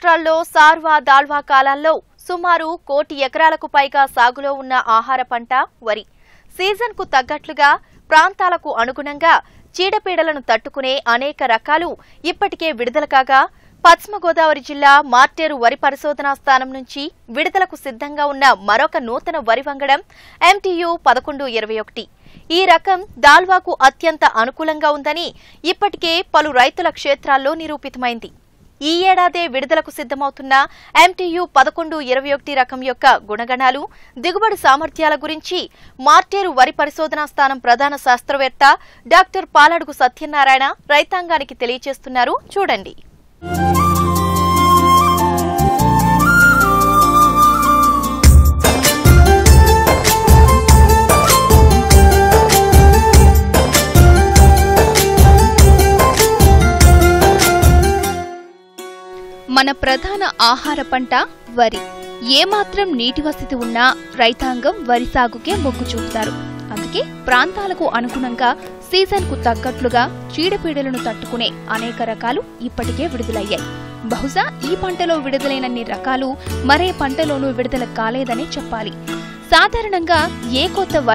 రాష్ట్రాల్లో సార్వా దాల్వా కాలాల్లో సుమారు 1 కోటి ఎకరాలకు పైగా సాగులో ఉన్న ఆహార పంట వరి. సీజన్కు తగ్గట్లుగా ప్రాంతాలకు అనుగుణంగా చీడపీడలను తట్టుకునే అనేక రకాలు ఇప్పటికే విడుదల కాగా పశ్చిమ గోదావరి జిల్లా మార్టేరు వరి పరిశోధనా స్థానం నుంచి విడుదలకు సిద్ధంగా ఉన్న మరొక నూతన వరి వంగడం MTU 1121. ఈ రకం దాల్వాకు అత్యంత అనుకూలంగా ఉందని ఇప్పటికే పలు రైతుల క్షేత్రాల్లో నిరూపితమైంది. ఈ ఏడాదే విడుదలకు సిద్ధమవుతున్న MTU 1121 రకం యొక్క గుణగణాలు, దిగుబడి సామర్థ్యాల గురించి మార్టేరు వరి పరిశోధనా స్థానం ప్రధాన శాస్త్రవేత్త డాక్టర్ పాలడుగు సత్యనారాయణ రైతాంగానికి తెలియజేస్తున్నారు. చూడండి. మన ప్రధాన ఆహార పంట వరి. ఏమాత్రం నీటి వసతి ఉన్నా రైతాంగం వరి సాగుకే మొగ్గు చూపుతారు. అందుకే ప్రాంతాలకు అనుగుణంగా సీజన్కు తగ్గట్లుగా చీడపీడలను తట్టుకునే అనేక రకాలు ఇప్పటికే విడుదలయ్యాయి. బహుశా ఈ పంటలో విడుదలైనన్ని రకాలు మరే పంటలోనూ విడుదల కాలేదనే చెప్పాలి. సాధారణంగా ఏ కొత్త